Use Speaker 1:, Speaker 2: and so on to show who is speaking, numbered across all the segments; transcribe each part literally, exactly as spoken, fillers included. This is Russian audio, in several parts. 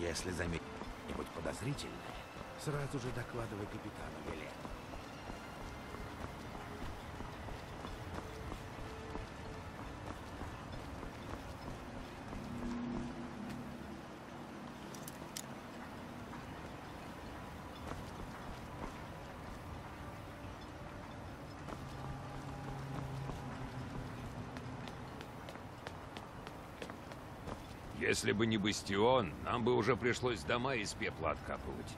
Speaker 1: Если заметить что-нибудь подозрительное, сразу же докладывай капитану Веле.
Speaker 2: Если бы не бастион, нам бы уже пришлось дома из пепла откапывать.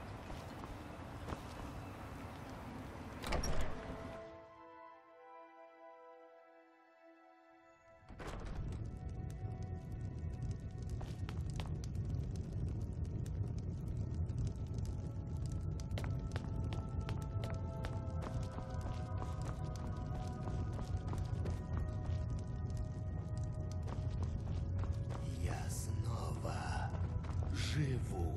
Speaker 1: Живу.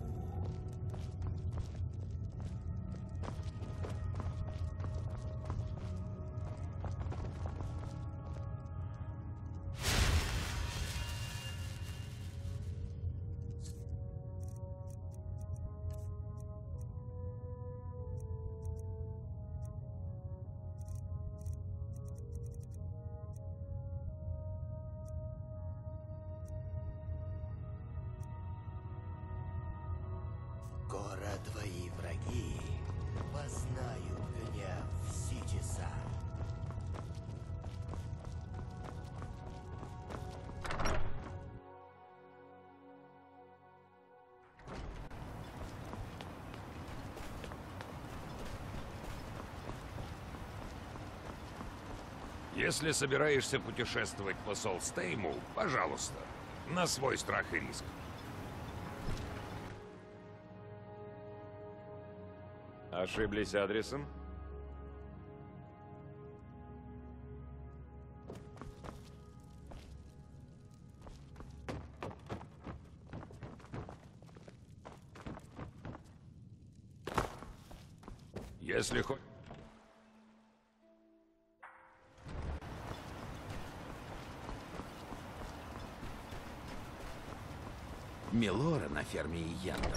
Speaker 1: Скоро твои враги познают гнев Ситиса.
Speaker 2: Если собираешься путешествовать по Солстейму, пожалуйста, на свой страх и риск.
Speaker 3: Ошиблись адресом?
Speaker 2: Если хоть...
Speaker 1: Мелора на ферме Янтов.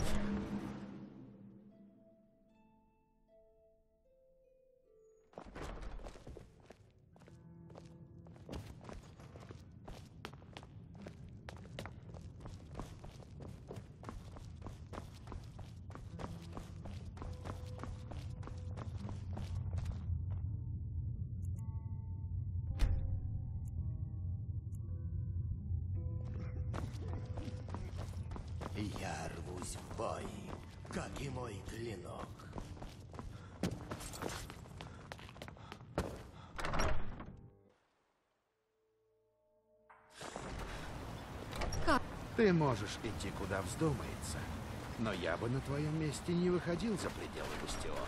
Speaker 1: Я рвусь в бой, как и мой клинок.
Speaker 4: Как?
Speaker 1: Ты можешь идти куда вздумается, но я бы на твоем месте не выходил за пределы бастиона.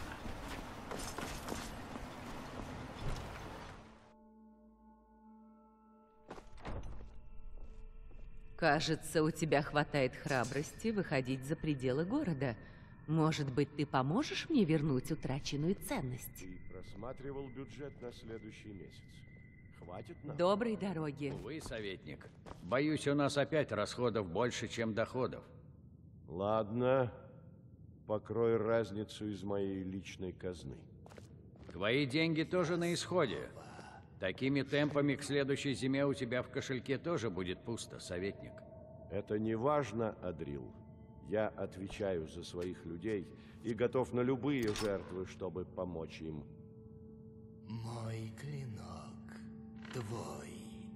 Speaker 4: Кажется, у тебя хватает храбрости выходить за пределы города. Может быть, ты поможешь мне вернуть утраченную ценность?
Speaker 5: Ты просматривал бюджет на следующий месяц. Хватит нам?
Speaker 4: Доброй дороги.
Speaker 6: Увы, советник. Боюсь, у нас опять расходов больше, чем доходов.
Speaker 5: Ладно. Покрой разницу из моей личной казны.
Speaker 6: Твои деньги тоже на исходе. Такими темпами к следующей зиме у тебя в кошельке тоже будет пусто, советник.
Speaker 5: Это не важно, Адрил. Я отвечаю за своих людей и готов на любые жертвы, чтобы помочь им.
Speaker 1: Мой клинок твой.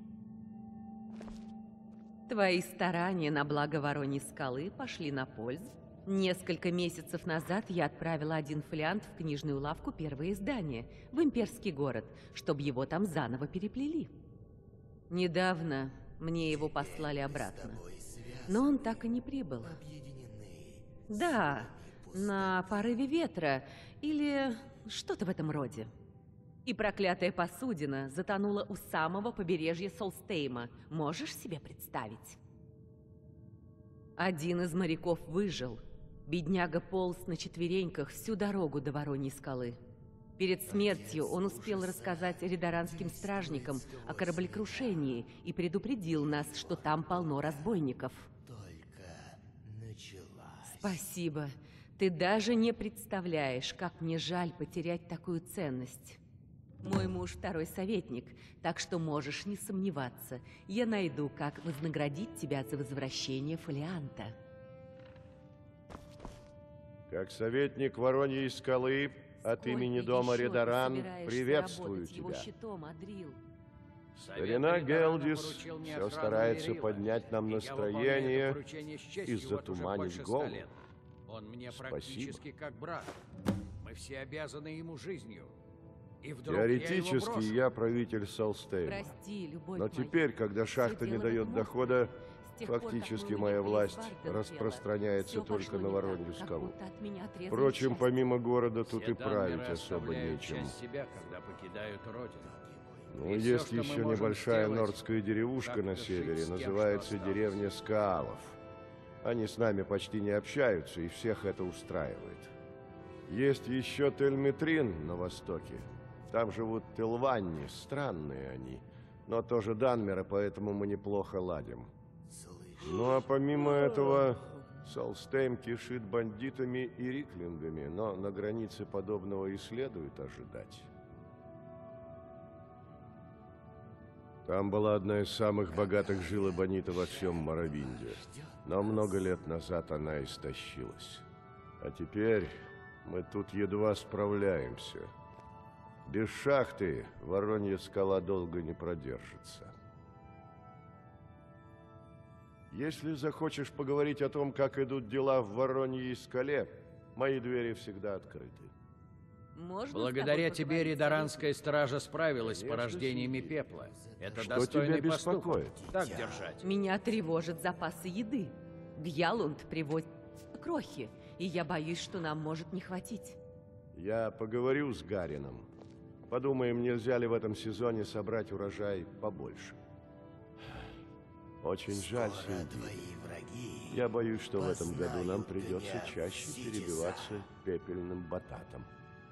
Speaker 4: Твои старания на благо Вороньей скалы пошли на пользу. Несколько месяцев назад я отправила один фолиант в книжную лавку «Первое издание» в имперский город, чтобы его там заново переплели. Недавно мне его послали обратно, но он так и не прибыл. Да, на порыве ветра или что-то в этом роде. И проклятая посудина затонула у самого побережья Солстейма. Можешь себе представить? Один из моряков выжил. Бедняга полз на четвереньках всю дорогу до Вороньей скалы. Перед смертью он успел рассказать ридаранским стражникам о кораблекрушении и предупредил нас, что там полно разбойников.
Speaker 1: Только началось.
Speaker 4: Спасибо. Ты даже не представляешь, как мне жаль потерять такую ценность. Мой муж второй советник, так что можешь не сомневаться. Я найду, как вознаградить тебя за возвращение фолианта.
Speaker 5: Как советник Вороньей скалы от
Speaker 4: Сколько
Speaker 5: имени дома
Speaker 4: еще ты
Speaker 5: Редаран
Speaker 4: собираешься
Speaker 5: приветствую
Speaker 4: работать его
Speaker 5: тебя.
Speaker 4: щитом, Адрил?
Speaker 5: Старина Гелдис все старается поднять нам настроение и затуманить голову.
Speaker 6: Он мне
Speaker 5: Спасибо.
Speaker 6: практически как брат. Мы все обязаны ему жизнью. И вдруг
Speaker 5: Теоретически
Speaker 6: я, его
Speaker 5: я правитель Солстейма.
Speaker 4: Прости, любовь
Speaker 5: Но
Speaker 4: моя.
Speaker 5: теперь, когда шахта
Speaker 4: Всё
Speaker 5: не
Speaker 4: дело в
Speaker 5: дает
Speaker 4: этом
Speaker 5: дохода,
Speaker 4: С тех пор, как
Speaker 5: фактически
Speaker 4: мы
Speaker 5: моя
Speaker 4: уехали
Speaker 5: власть
Speaker 4: из Варденфелла,
Speaker 5: распространяется
Speaker 4: всё
Speaker 5: только
Speaker 4: пошло
Speaker 5: на
Speaker 4: не так,
Speaker 5: Воронью
Speaker 4: как
Speaker 5: скалу.
Speaker 4: будто от меня отрезали
Speaker 5: Впрочем,
Speaker 4: часть.
Speaker 5: помимо города тут
Speaker 6: Все
Speaker 5: и править
Speaker 6: данмеры
Speaker 5: особо
Speaker 6: оставляют
Speaker 5: нечем.
Speaker 6: часть себя, когда покидают родину.
Speaker 5: Ну,
Speaker 6: И всё,
Speaker 5: есть
Speaker 6: что мы
Speaker 5: еще
Speaker 6: можем
Speaker 5: небольшая
Speaker 6: сделать,
Speaker 5: нордская деревушка
Speaker 6: как-то
Speaker 5: на
Speaker 6: жить
Speaker 5: севере,
Speaker 6: с тем,
Speaker 5: называется
Speaker 6: что осталось.
Speaker 5: деревня Скаалов. Они с нами почти не общаются, и всех это устраивает. Есть еще Тельметрин на востоке. Там живут Телванни, странные они, но тоже данмеры, поэтому мы неплохо ладим. Ну а помимо этого, Солстейм кишит бандитами и риклингами, но на границе подобного и следует ожидать. Там была одна из самых богатых жил эбонита во всем Моровинде, но много лет назад она истощилась. А теперь мы тут едва справляемся. Без шахты Воронья скала долго не продержится. Если захочешь поговорить о том, как идут дела в Вороньей скале, мои двери всегда открыты.
Speaker 4: Можно
Speaker 6: Благодаря
Speaker 4: с тобой
Speaker 6: тебе
Speaker 4: поговорить,
Speaker 6: Ридаранская стража справилась с
Speaker 5: Конечно,
Speaker 6: порождениями
Speaker 5: Синди.
Speaker 6: пепла. Это
Speaker 5: Что
Speaker 6: достойный
Speaker 5: тебя
Speaker 6: поступок.
Speaker 5: беспокоит?
Speaker 6: Так держать.
Speaker 4: Меня тревожат запасы еды. Гьялунд привозит крохи, и я боюсь, что нам может не хватить.
Speaker 5: Я поговорю с Гарином. Подумаем, нельзя ли в этом сезоне собрать урожай побольше. Очень жаль, Синди. Я боюсь, что в этом году нам придется чаще перебиваться пепельным бататом.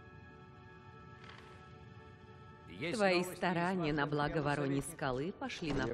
Speaker 6: Есть
Speaker 4: Твои
Speaker 6: новости из
Speaker 4: старания на
Speaker 6: вашего
Speaker 4: благо
Speaker 6: отдела
Speaker 4: Вороньей
Speaker 6: советников?
Speaker 4: скалы пошли на...
Speaker 5: Мне-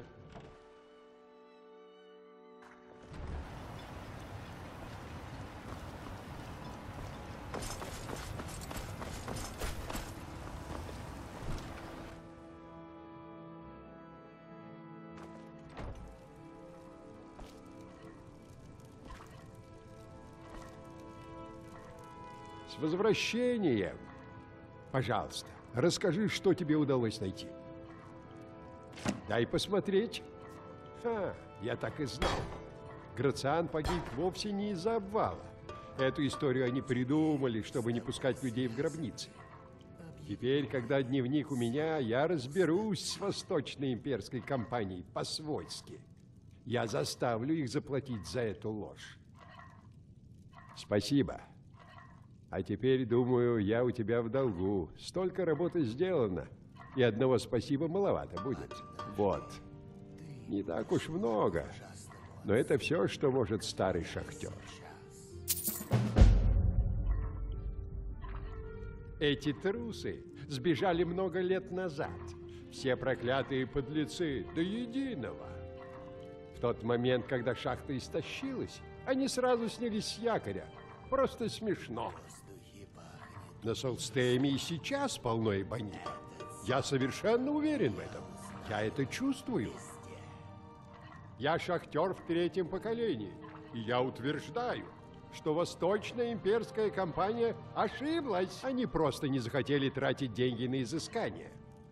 Speaker 7: С возвращением! Пожалуйста, расскажи, что тебе удалось найти. Дай посмотреть. Ха, я так и знал. Грациан погиб вовсе не из-за обвала. Эту историю они придумали, чтобы не пускать людей в гробницы. Теперь, когда дневник у меня, я разберусь с Восточной имперской компанией по-свойски. Я заставлю их заплатить за эту ложь. Спасибо. А теперь, думаю, я у тебя в долгу. Столько работы сделано, и одного спасибо маловато будет. Вот. Не так уж много, но это все, что может старый шахтер. Эти трусы сбежали много лет назад. Все проклятые подлецы до единого. В тот момент, когда шахта истощилась, они сразу снялись с якоря. Просто смешно. На Солстейме и сейчас полно эбонит. Я совершенно уверен в этом. Я это чувствую. Я шахтер в третьем поколении. И я утверждаю, что Восточная имперская компания ошиблась. Они просто не захотели тратить деньги на изыскание.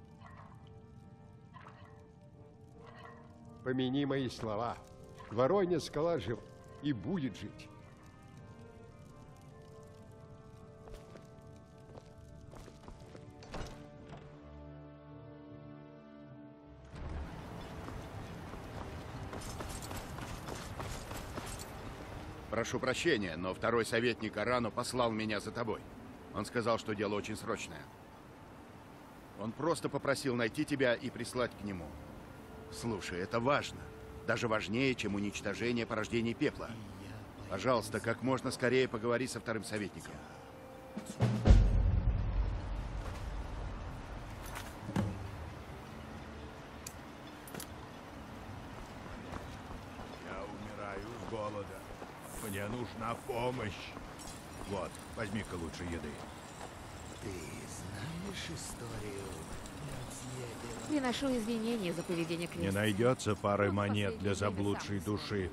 Speaker 7: Помяни мои слова. Воронья скала жива и будет жить.
Speaker 1: Прошу прощения, но второй советник Арану послал меня за тобой. Он сказал, что дело очень срочное. Он просто попросил найти тебя и прислать к нему. Слушай, это важно. Даже важнее, чем уничтожение порождений пепла. Пожалуйста, как можно скорее поговори со вторым советником.
Speaker 2: Я умираю с голода.
Speaker 8: Мне нужна помощь. Вот, возьми-ка лучше еды.
Speaker 9: Ты знаешь историю?
Speaker 10: Приношу извинения за поведение Криса.
Speaker 8: Не найдется пары монет для заблудшей души.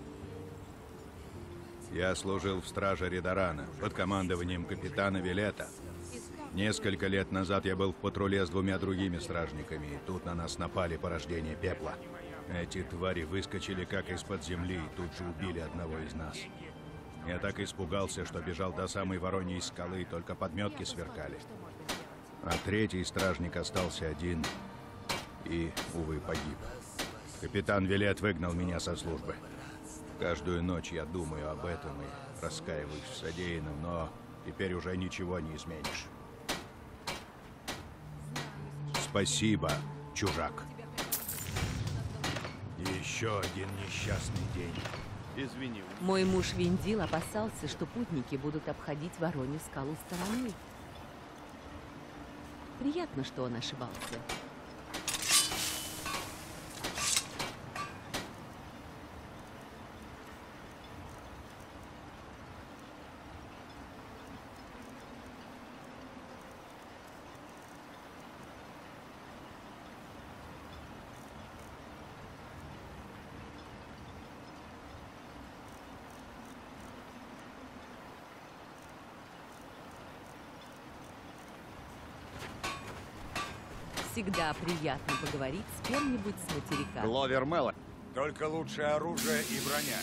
Speaker 8: Я служил в страже Ридарана под командованием капитана Вилета. Несколько лет назад я был в патруле с двумя другими стражниками, и тут на нас напали порождения пепла. Эти твари выскочили как из-под земли и тут же убили одного из нас. Я так испугался, что бежал до самой Вороньей скалы, только подметки сверкали. А третий стражник остался один и, увы, погиб. Капитан Вилет выгнал меня со службы. Каждую ночь я думаю об этом и раскаиваюсь в содеянном, но теперь уже ничего не изменишь. Спасибо, чужак. Еще один несчастный день.
Speaker 1: Извини.
Speaker 4: Мой муж Виндил опасался, что путники будут обходить Воронью скалу стороной. Приятно, что он ошибался. Всегда приятно поговорить с кем-нибудь с материка.
Speaker 1: Гловер Мелло.
Speaker 2: Только лучшее оружие и броня.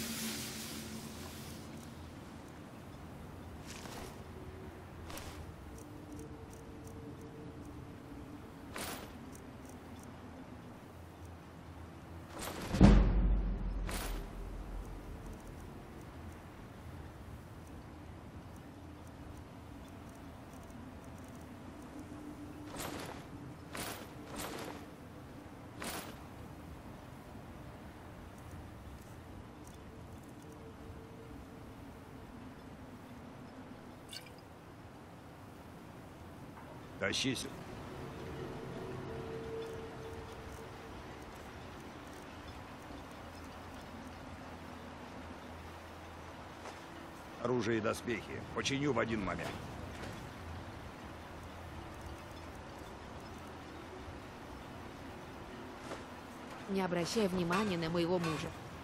Speaker 8: Тащись.
Speaker 2: Оружие и доспехи. Починю в один момент.
Speaker 10: Не обращай внимания на моего мужа.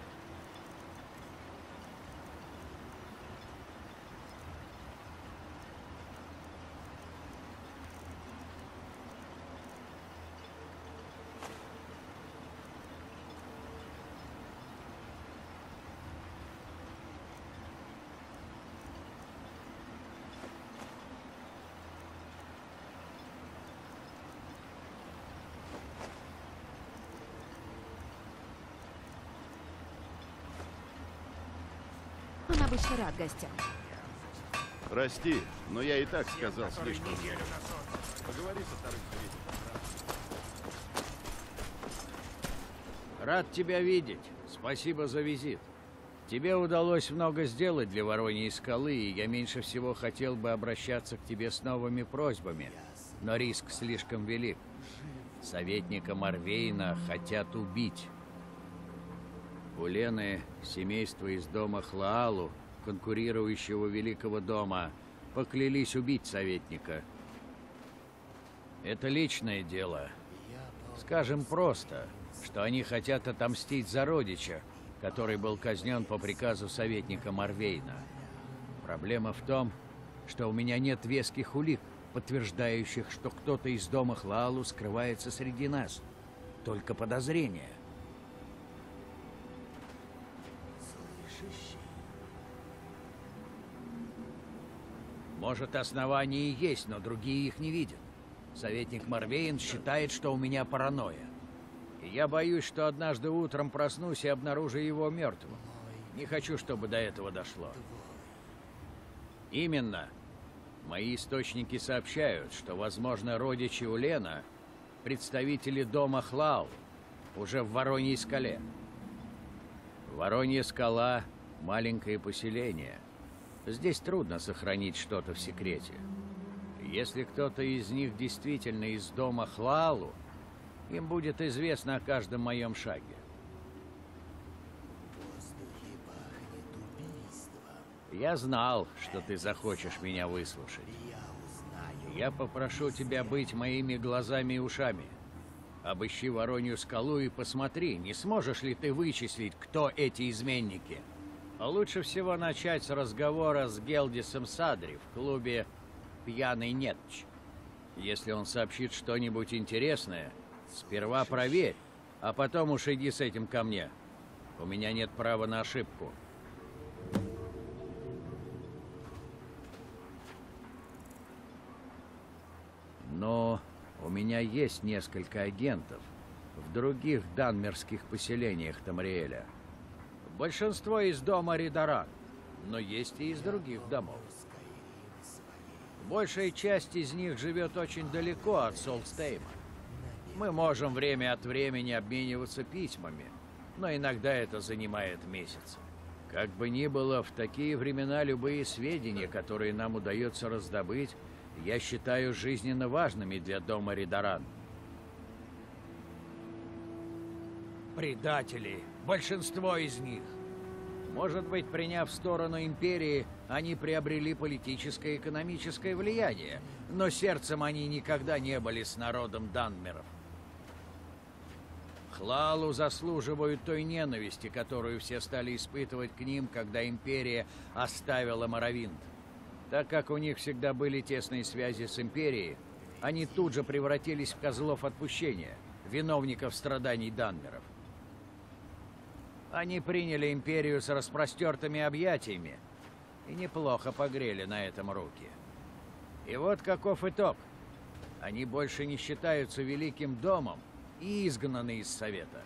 Speaker 10: Он обычно рад гостям.
Speaker 1: Прости, но я и так сказал слишком много. Поговори со вторым советником.
Speaker 6: Рад тебя видеть. Спасибо за визит. Тебе удалось много сделать для Вороньей скалы, и я меньше всего хотел бы обращаться к тебе с новыми просьбами. Но риск слишком велик. Советника Марвейна хотят убить. У Лены семейство из дома Хлаалу, конкурирующего Великого дома, поклялись убить советника. Это личное дело. Скажем просто, что они хотят отомстить за родича, который был казнен по приказу советника Марвейна. Проблема в том, что у меня нет веских улик, подтверждающих, что кто-то из дома Хлаалу скрывается среди нас. Только подозрения. Может, основания и есть, но другие их не видят. Советник Марвейн считает, что у меня паранойя. И я боюсь, что однажды утром проснусь и обнаружу его мертвым. Не хочу, чтобы до этого дошло. Именно. Мои источники сообщают, что, возможно, родичи Улена — представители дома Хлаал, уже в Вороньей скале. Воронья скала — маленькое поселение. Здесь трудно сохранить что-то в секрете. Если кто-то из них действительно из дома Хлаалу, им будет известно о каждом моем шаге.
Speaker 9: В воздухе пахнет убийством.
Speaker 6: Я знал, что ты захочешь меня выслушать. Я попрошу тебя быть моими глазами и ушами. Обыщи Воронью скалу и посмотри, не сможешь ли ты вычислить, кто эти изменники. А лучше всего начать с разговора с Гелдисом Садри в клубе «Пьяный Нетч». Если он сообщит что-нибудь интересное, сперва проверь, а потом уж иди с этим ко мне. У меня нет права на ошибку. Но у меня есть несколько агентов в других данмерских поселениях Тамриэля. Большинство из дома Ридаран, но есть и из других домов. Большая часть из них живет очень далеко от Солстейма. Мы можем время от времени обмениваться письмами, но иногда это занимает месяцы. Как бы ни было, в такие времена любые сведения, которые нам удается раздобыть, я считаю жизненно важными для дома Ридаран. Предатели! Большинство из них! Может быть, приняв сторону Империи, они приобрели политическое и экономическое влияние, но сердцем они никогда не были с народом данмеров. Хлалу заслуживают той ненависти, которую все стали испытывать к ним, когда Империя оставила Моровинд. Так как у них всегда были тесные связи с Империей, они тут же превратились в козлов отпущения, виновников страданий данмеров. Они приняли Империю с распростертыми объятиями и неплохо погрели на этом руки. И вот каков итог. Они больше не считаются великим домом и изгнаны из Совета.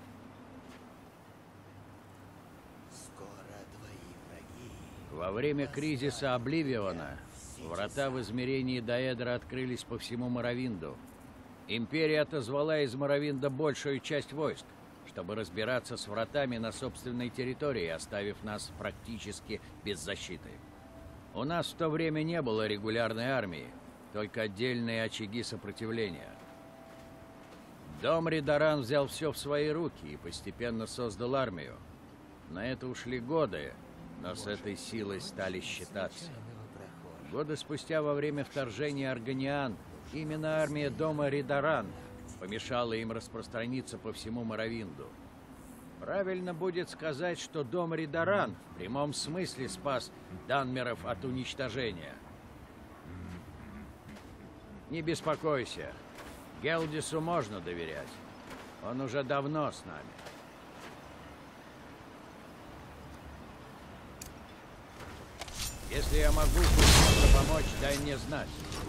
Speaker 6: Во время кризиса Обливиона врата в измерении Даэдра открылись по всему Моровинду. Империя отозвала из Моровинда большую часть войск, чтобы разбираться с вратами на собственной территории, оставив нас практически без защиты. У нас в то время не было регулярной армии, только отдельные очаги сопротивления. Дом Ридаран взял все в свои руки и постепенно создал армию. На это ушли годы, но с этой силой стали считаться. Годы спустя, во время вторжения Органиан, именно армия дома Ридаран помешала им распространиться по всему Моровинду. Правильно будет сказать, что дом Ридаран в прямом смысле спас данмеров от уничтожения. Не беспокойся, Гелдису можно доверять. Он уже давно с нами. Если я могу хоть помочь, дай мне знать.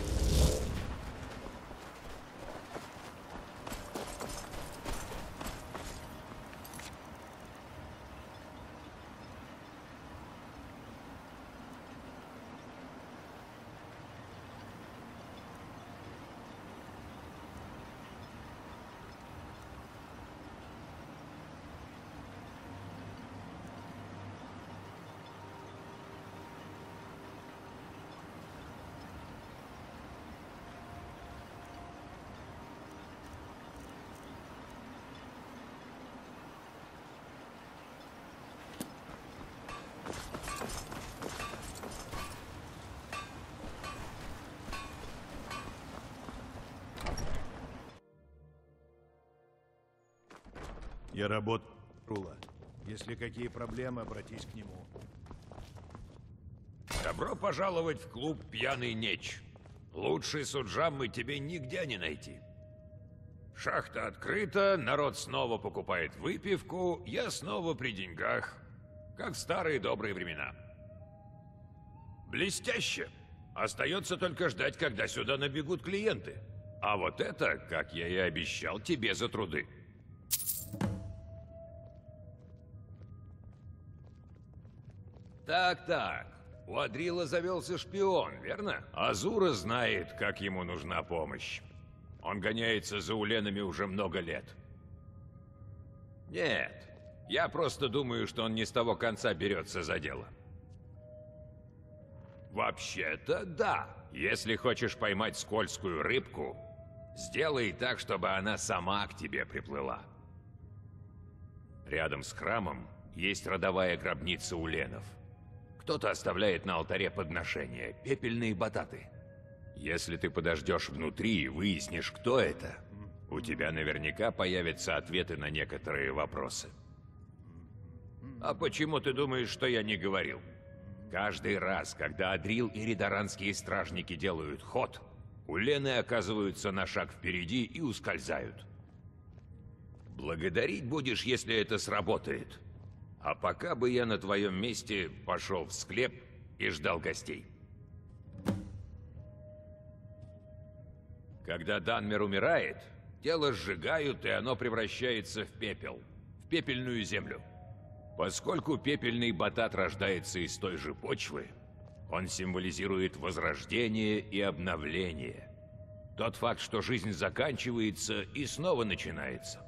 Speaker 8: Я работаю Рула. Если какие проблемы, обратись к нему.
Speaker 2: Добро пожаловать в клуб «Пьяный Неч». Лучший суджаммы тебе нигде не найти. Шахта открыта, народ снова покупает выпивку, я снова при деньгах, как в старые добрые времена. Блестяще! Остается только ждать, когда сюда набегут клиенты. А вот это, как я и обещал, тебе за труды. Так-так, у Адрила завелся шпион, верно? Азура знает, как ему нужна помощь. Он гоняется за уленами уже много лет. Нет, я просто думаю, что он не с того конца берется за дело. Вообще-то да. Если хочешь поймать скользкую рыбку, сделай так, чтобы она сама к тебе приплыла. Рядом с храмом есть родовая гробница уленов. Кто-то оставляет на алтаре подношения, пепельные бататы. Если ты подождешь внутри и выяснишь, кто это, у тебя наверняка появятся ответы на некоторые вопросы. А почему ты думаешь, что я не говорил? Каждый раз, когда Адрил и ридаранские стражники делают ход, улены оказываются на шаг впереди и ускользают. Благодарить будешь, если это сработает. А пока бы я на твоем месте пошел в склеп и ждал гостей. Когда Данмер умирает, тело сжигают, и оно превращается в пепел, в пепельную землю. Поскольку пепельный батат рождается из той же почвы, он символизирует возрождение и обновление. Тот факт, что жизнь заканчивается и снова начинается.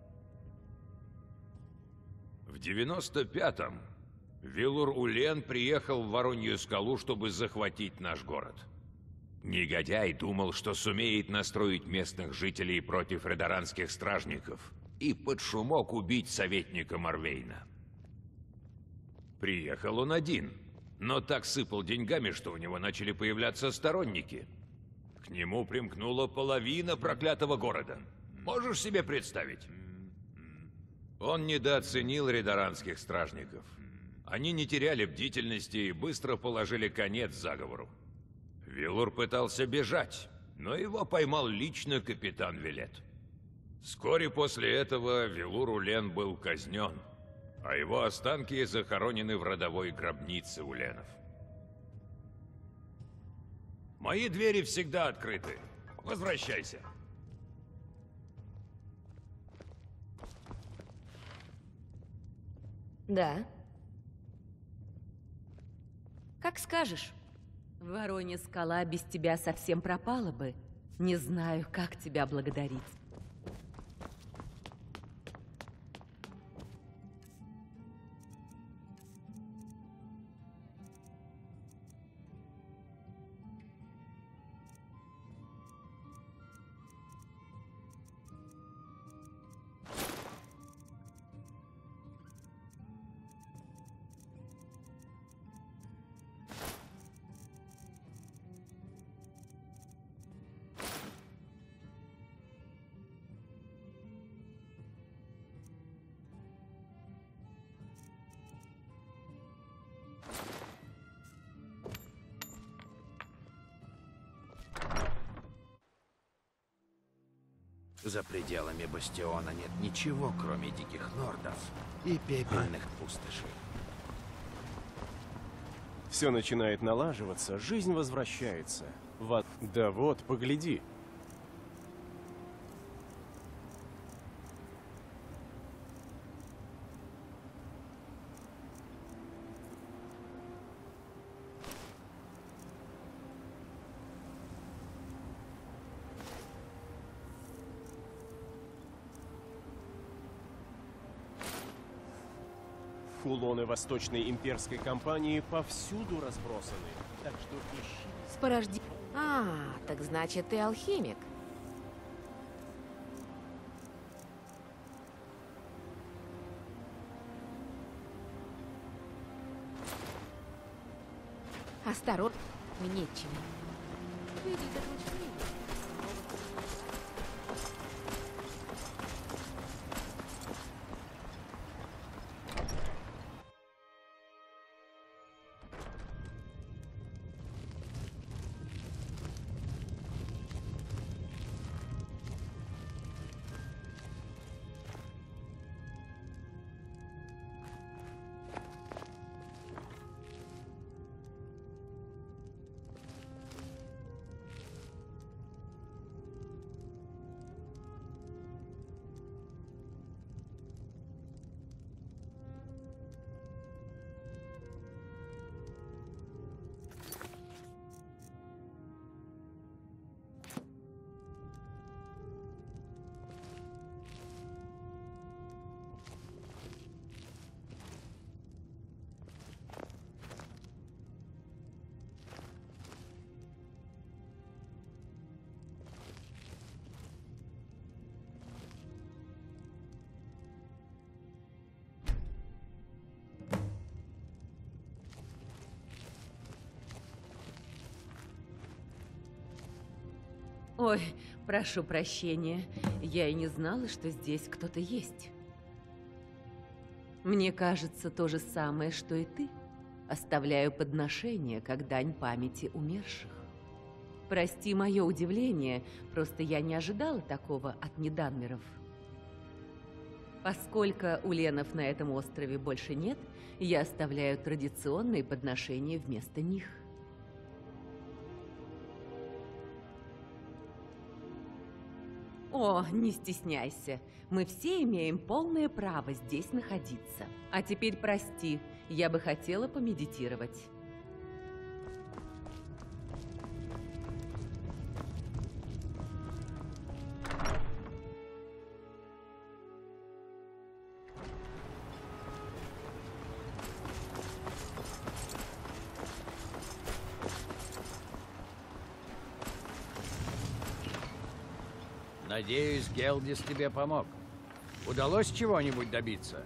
Speaker 2: В девяносто пятом Вилур-Улен приехал в Воронью скалу, чтобы захватить наш город. Негодяй думал, что сумеет настроить местных жителей против ридаранских стражников и под шумок убить советника Марвейна. Приехал он один, но так сыпал деньгами, что у него начали появляться сторонники. К нему примкнула половина проклятого города. Можешь себе представить? Он недооценил ридаранских стражников. Они не теряли бдительности и быстро положили конец заговору. Вилур пытался бежать, но его поймал лично капитан Вилет. Вскоре после этого Вилур-Улен был казнен, а его останки захоронены в родовой гробнице уленов. Мои двери всегда открыты. Возвращайся.
Speaker 10: Да. Как скажешь.
Speaker 4: Воронья скала без тебя совсем пропала бы. Не знаю, как тебя благодарить.
Speaker 9: За пределами бастиона нет ничего, кроме диких лордов и пепельных пустошей.
Speaker 11: Все начинает налаживаться, жизнь возвращается. Вот, да вот, погляди. Кулоны Восточной имперской компании повсюду разбросаны, так что ищи.
Speaker 10: С порождением... А, так значит, ты алхимик. Осторожно, мне нечего. Видеть это очень мило.
Speaker 4: Ой, прошу прощения. Я и не знала, что здесь кто-то есть. Мне кажется, то же самое, что и ты. Оставляю подношение, как дань памяти умерших. Прости мое удивление, просто я не ожидала такого от неданмеров. Поскольку уленов на этом острове больше нет, я оставляю традиционные подношения вместо них. О, не стесняйся. Мы все имеем полное право здесь находиться. А теперь прости, я бы хотела помедитировать.
Speaker 6: Надеюсь, Гелдис тебе помог. Удалось чего-нибудь добиться?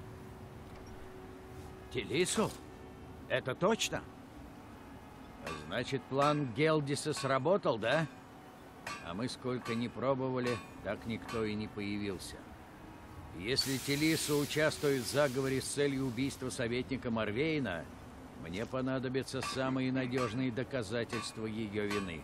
Speaker 6: Телису? Это точно? Значит, план Гелдиса сработал, да? А мы сколько ни пробовали, так никто и не появился. Если Телису участвует в заговоре с целью убийства советника Морвейна, мне понадобятся самые надежные доказательства ее вины.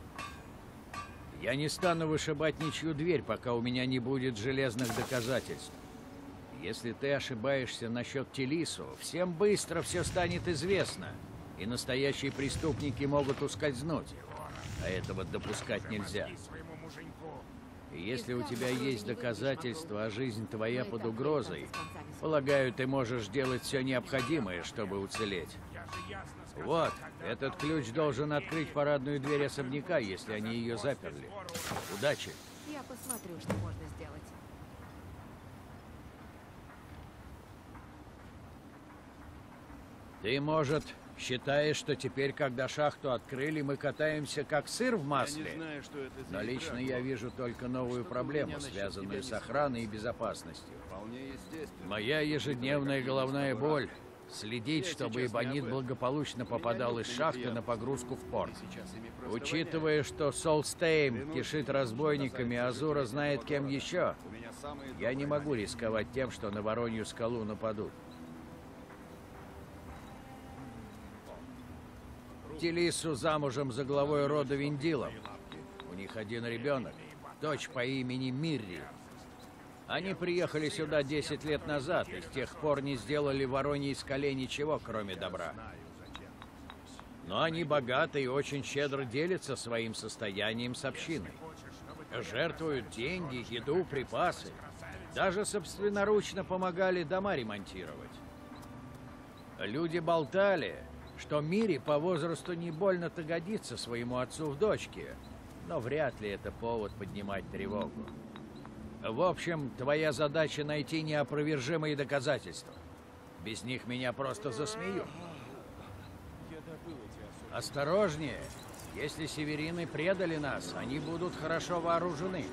Speaker 6: Я не стану вышибать ничью дверь, пока у меня не будет железных доказательств. Если ты ошибаешься насчет Телису, всем быстро все станет известно, и настоящие преступники могут ускользнуть, а этого допускать нельзя. И если у тебя есть доказательства, а жизнь твоя под угрозой, полагаю, ты можешь делать все необходимое, чтобы уцелеть. Вот, этот ключ должен открыть парадную дверь особняка, если они ее заперли. Удачи!
Speaker 10: Я посмотрю, что можно сделать.
Speaker 6: Ты, может, считаешь, что теперь, когда шахту открыли, мы катаемся как сыр в масле?
Speaker 1: Я не знаю, что это за
Speaker 6: Но лично
Speaker 1: игра,
Speaker 6: я
Speaker 1: но
Speaker 6: вижу только новую проблему, связанную с охраной и безопасностью.
Speaker 1: Вполне естественно.
Speaker 6: Моя ежедневная головная боль — следить, чтобы Эбонит благополучно попадал из шахты на погрузку в порт. Учитывая, что Солстейм кишит разбойниками, а Азура знает кем еще, я не могу рисковать тем, что на Воронью скалу нападут. Телису замужем за главой рода Виндилов. У них один ребенок, дочь по имени Мирри. Они приехали сюда десять лет назад и с тех пор не сделали в Вороньей скале ничего, кроме добра. Но они богаты и очень щедро делятся своим состоянием с общиной. Жертвуют деньги, еду, припасы. Даже собственноручно помогали дома ремонтировать. Люди болтали, что Мири по возрасту не больно-то годится своему отцу в дочке, но вряд ли это повод поднимать тревогу. В общем, твоя задача найти неопровержимые доказательства. Без них меня просто засмеют. Осторожнее! Если северины предали нас, они будут хорошо вооружены.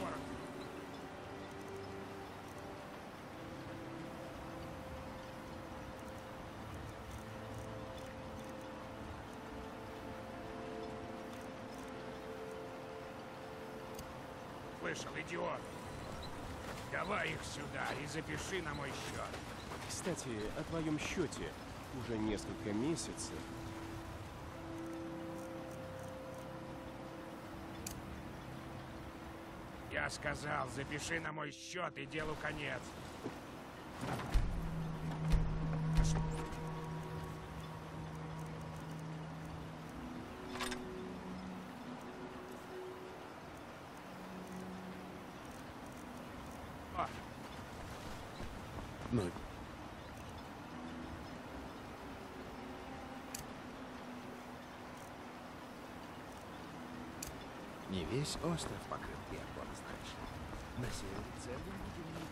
Speaker 12: Слышал, идиот! Давай их сюда и запиши на мой счет.
Speaker 11: Кстати, о твоем счете. Уже несколько месяцев.
Speaker 12: Я сказал, запиши на мой счет и делу конец.
Speaker 11: Но...
Speaker 9: Не весь остров покрыт пеплом, знаешь. На севере целый будем.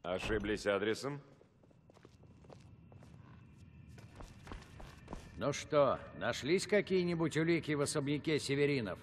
Speaker 3: Ошиблись адресом?
Speaker 6: Ну что, нашлись какие-нибудь улики в особняке Северинов?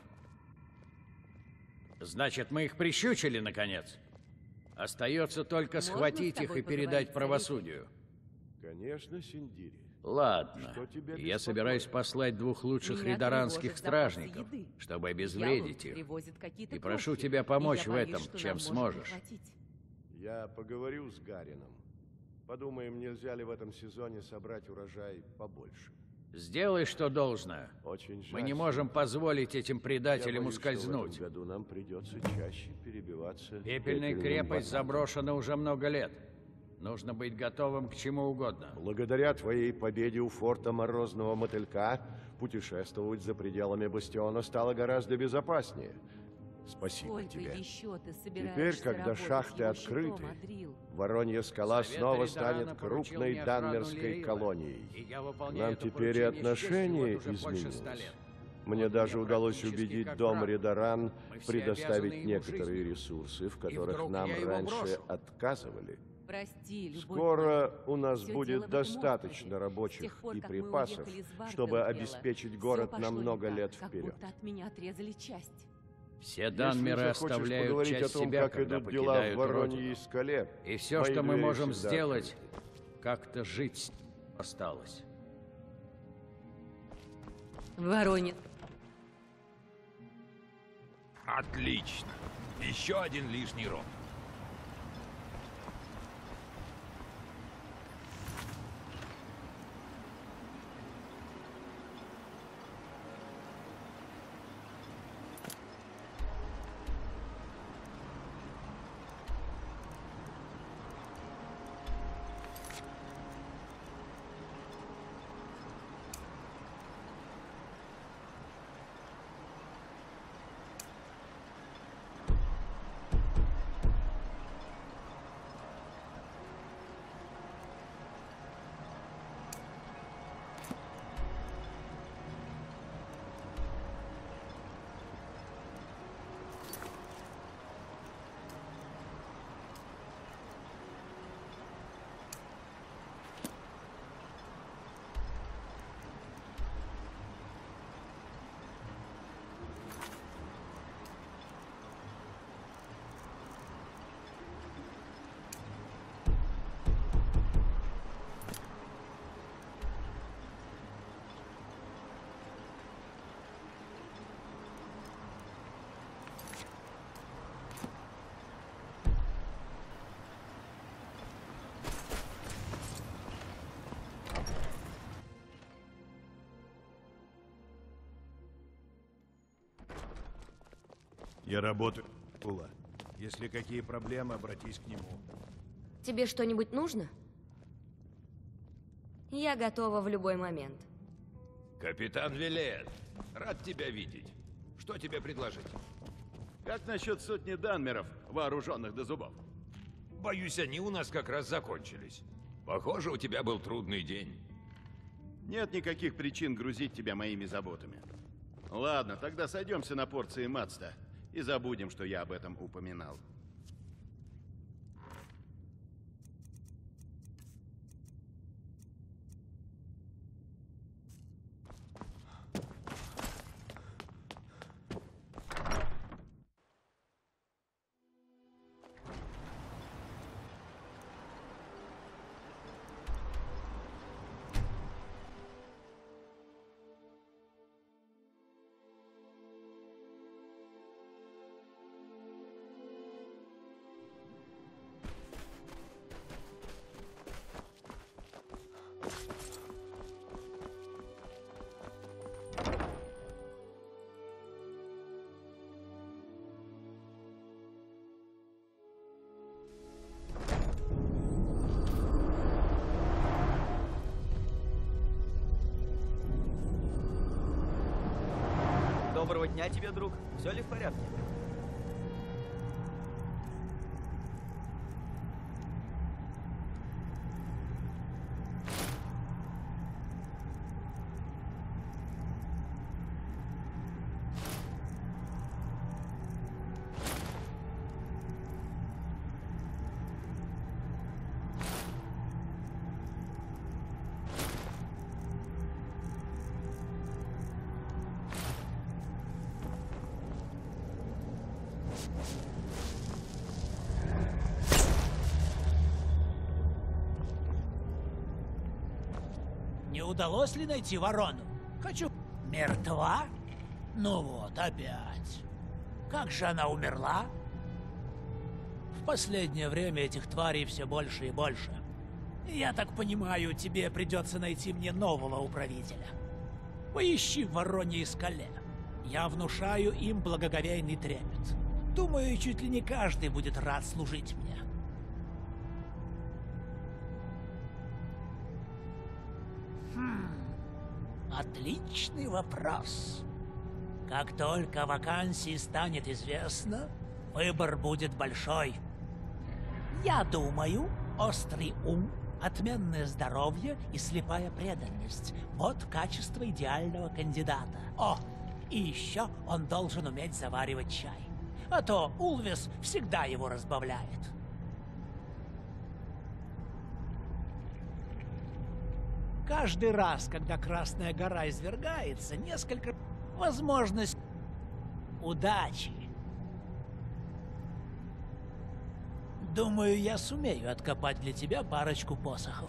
Speaker 6: Значит, мы их прищучили, наконец? Остается только
Speaker 4: Можно
Speaker 6: схватить
Speaker 4: с
Speaker 6: их
Speaker 4: тобой
Speaker 6: и передать
Speaker 4: поговорить,
Speaker 6: правосудию.
Speaker 5: Конечно, Синдири.
Speaker 6: Ладно,
Speaker 5: Что тебя
Speaker 6: я
Speaker 5: беспокоит?
Speaker 6: собираюсь послать двух лучших
Speaker 4: Меня
Speaker 6: рейдаранских
Speaker 4: тревожит запасы
Speaker 6: стражников,
Speaker 4: еды.
Speaker 6: чтобы
Speaker 4: Дьявол
Speaker 6: обезвредить их.
Speaker 4: привозит какие-то
Speaker 6: И прошу
Speaker 4: крохи,
Speaker 6: тебя помочь
Speaker 4: и я
Speaker 6: в
Speaker 4: боюсь,
Speaker 6: этом,
Speaker 4: что
Speaker 6: чем
Speaker 4: нам может не
Speaker 6: сможешь.
Speaker 4: хватить.
Speaker 5: Я поговорю с Гарином. Подумаем, нельзя ли в этом сезоне собрать урожай побольше.
Speaker 6: Сделай, что должно.
Speaker 5: Очень жаль.
Speaker 6: Мы не можем позволить этим
Speaker 5: Я
Speaker 6: предателям
Speaker 5: боюсь, что в
Speaker 6: ускользнуть.
Speaker 5: этом году нам придется чаще перебиваться.
Speaker 6: Пепельная
Speaker 5: пепельным
Speaker 6: крепость
Speaker 5: батоном.
Speaker 6: заброшена уже много лет. Нужно быть готовым к чему угодно.
Speaker 5: Благодаря твоей победе у форта Морозного Мотылька путешествовать за пределами бастиона стало гораздо безопаснее. Спасибо
Speaker 4: Сколько
Speaker 5: тебе.
Speaker 4: еще ты
Speaker 5: Теперь,
Speaker 4: собираешься
Speaker 5: когда
Speaker 4: работать
Speaker 5: шахты
Speaker 4: его
Speaker 5: открыты,
Speaker 4: щитом, Адрил?
Speaker 5: Воронья скала
Speaker 6: Совет
Speaker 5: снова
Speaker 6: Эридарана
Speaker 5: станет
Speaker 6: поручил
Speaker 5: крупной
Speaker 6: мне охрану
Speaker 5: данмерской
Speaker 6: Лирила,
Speaker 5: колонией.
Speaker 6: и я
Speaker 5: К
Speaker 6: выполняю
Speaker 5: нам
Speaker 6: это
Speaker 5: теперь и
Speaker 6: поручение с честью
Speaker 5: отношение
Speaker 6: вот уже больше ста
Speaker 5: изменилось.
Speaker 6: лет.
Speaker 5: Мне
Speaker 6: Он
Speaker 5: даже
Speaker 6: мне
Speaker 5: удалось
Speaker 6: практически
Speaker 5: убедить
Speaker 6: как
Speaker 5: дом
Speaker 6: брат.
Speaker 5: Редаран
Speaker 6: Мы все обязаны
Speaker 5: предоставить
Speaker 6: ему
Speaker 5: некоторые
Speaker 6: жизнью.
Speaker 5: ресурсы, в
Speaker 6: И
Speaker 5: которых
Speaker 6: вдруг
Speaker 5: нам
Speaker 6: я его
Speaker 5: раньше
Speaker 6: брошу.
Speaker 5: отказывали.
Speaker 4: Прости, любовь
Speaker 5: Скоро
Speaker 4: моя.
Speaker 5: у нас
Speaker 4: Всё дело
Speaker 5: будет
Speaker 4: в этом
Speaker 5: достаточно
Speaker 4: острове. С
Speaker 5: рабочих
Speaker 4: тех пор,
Speaker 5: и
Speaker 4: как мы
Speaker 5: припасов,
Speaker 4: уехали из Варденфелла,
Speaker 5: чтобы обеспечить
Speaker 4: всё
Speaker 5: город
Speaker 4: пошло
Speaker 5: на
Speaker 4: не
Speaker 5: много
Speaker 4: так,
Speaker 5: лет
Speaker 4: как
Speaker 5: вперед.
Speaker 4: будто от меня отрезали часть.
Speaker 6: Все данмеры
Speaker 5: Если захочешь
Speaker 6: оставляют
Speaker 5: поговорить
Speaker 6: часть
Speaker 5: о том,
Speaker 6: себя,
Speaker 5: как
Speaker 6: когда
Speaker 5: идут дела в
Speaker 6: покидают
Speaker 5: Вороньей
Speaker 6: родину.
Speaker 5: скале,
Speaker 6: И все,
Speaker 5: мои
Speaker 6: что мы
Speaker 5: двери
Speaker 6: можем
Speaker 5: всегда
Speaker 6: сделать,
Speaker 5: открыты.
Speaker 6: как-то жить с- осталось.
Speaker 4: Воронин.
Speaker 2: Отлично. Еще один лишний рог.
Speaker 8: Я работаю. Ула. Если какие проблемы, обратись к нему.
Speaker 10: Тебе что-нибудь нужно? Я готова в любой момент.
Speaker 2: Капитан Вилет, рад тебя видеть. Что тебе предложить?
Speaker 1: Как насчет сотни данмеров, вооруженных до зубов?
Speaker 2: Боюсь, они у нас как раз закончились. Похоже, у тебя был трудный день.
Speaker 1: Нет никаких причин грузить тебя моими заботами. Ладно, тогда сойдемся на порции мацта и забудем, что я об этом упоминал.
Speaker 13: Доброго дня тебе, друг. Все ли в порядке?
Speaker 14: удалось ли найти ворону? Хочу... Мертва? Ну вот, опять. Как же она умерла? В последнее время этих тварей все больше и больше. Я так понимаю, тебе придется найти мне нового управителя. Поищи в Вороньей скале. Я внушаю им благоговейный трепет. Думаю, чуть ли не каждый будет рад служить мне. Хм, отличный вопрос. Как только о вакансии станет известно, выбор будет большой. Я думаю, острый ум, отменное здоровье и слепая преданность — вот качество идеального кандидата. О, и еще он должен уметь заваривать чай. А то Улвис всегда его разбавляет. Каждый раз, когда Красная гора извергается, несколько... возможность удачи. Думаю, я сумею откопать для тебя парочку посохов.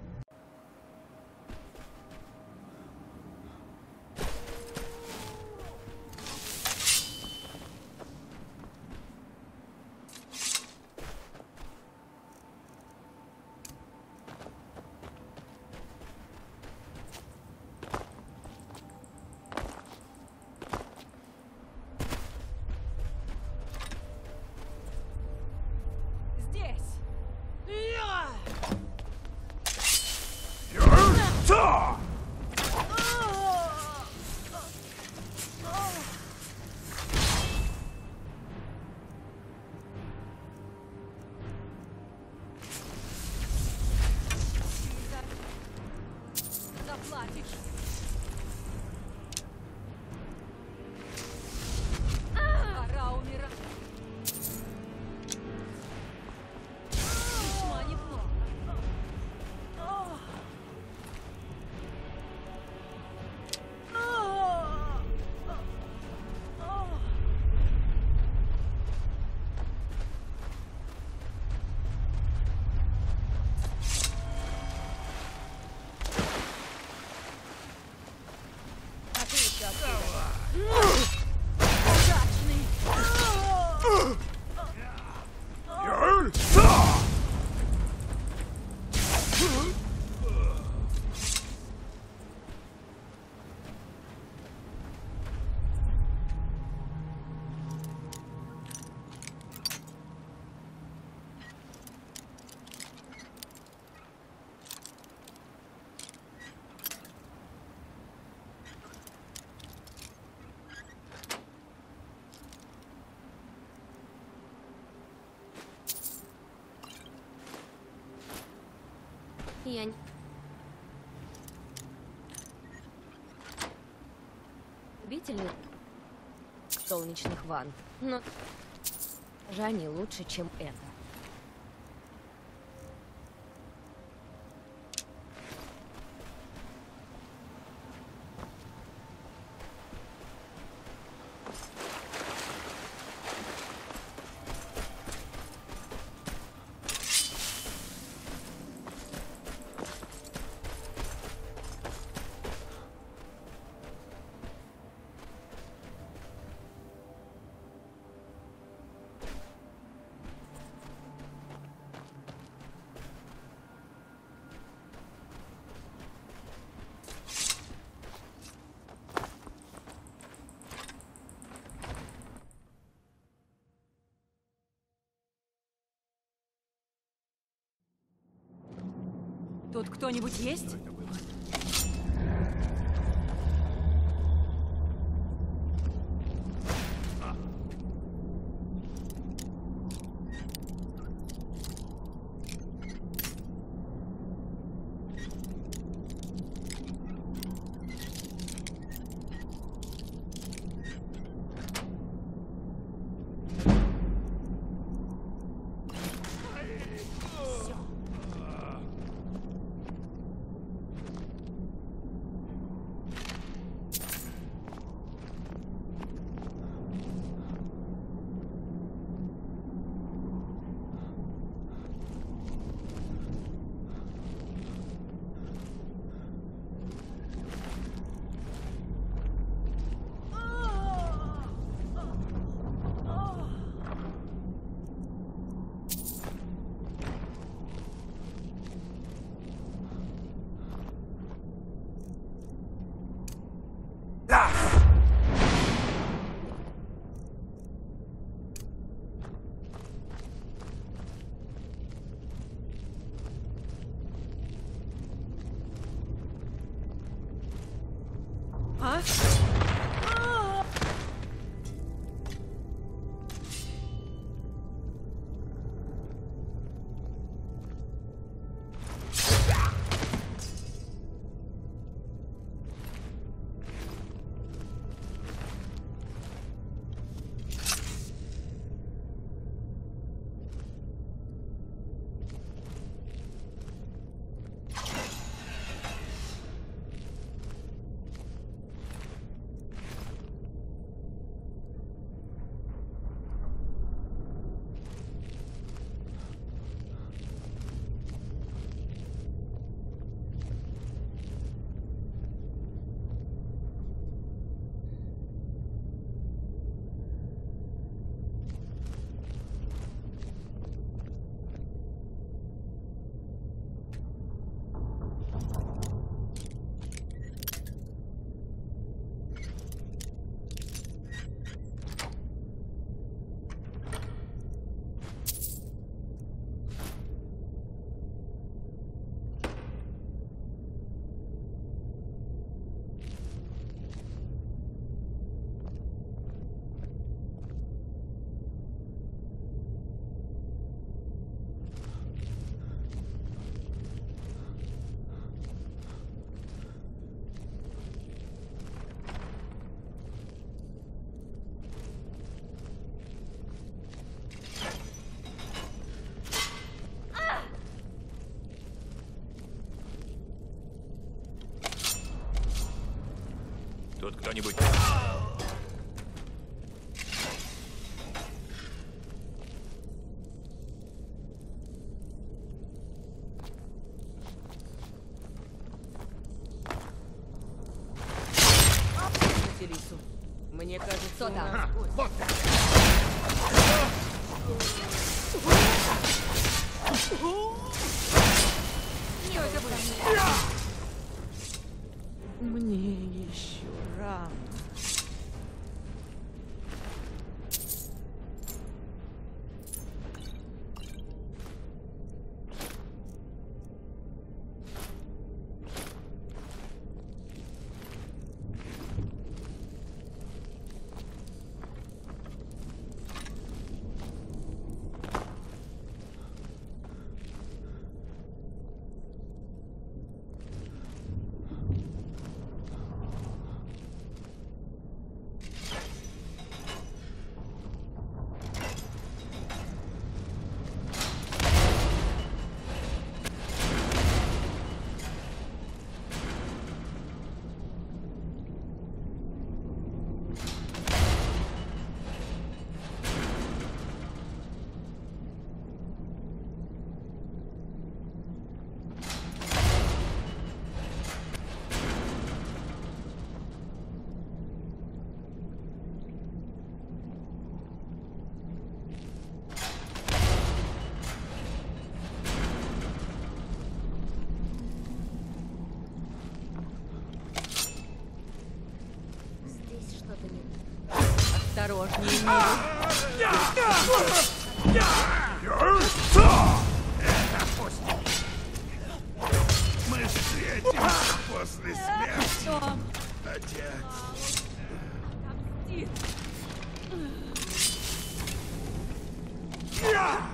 Speaker 10: Я не... Любительный солнечных ванн, но же они лучше, чем это.
Speaker 4: Тут кто-нибудь есть?
Speaker 3: Тут кто-нибудь...
Speaker 15: Василису. Мне кажется,
Speaker 10: Кто
Speaker 15: у
Speaker 10: там?
Speaker 15: нас гость.
Speaker 1: Вот так.
Speaker 10: Что это было?
Speaker 15: Мне еще рано.
Speaker 10: Здесь что-то не
Speaker 4: Осторожнее, Нил.
Speaker 12: Это пусть. Мы встретимся после смерти.
Speaker 10: Что?
Speaker 12: Отец.
Speaker 10: Мстит.
Speaker 12: Я!